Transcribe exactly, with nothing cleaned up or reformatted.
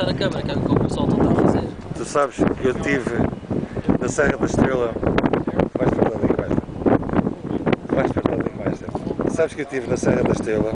puxar a câmera, que é o que o pessoal está a fazer. Tu sabes que eu estive na Serra da Estrela. Vais para ali, vais. Vais para ali, vais. Sabes que eu estive na Serra da Estrela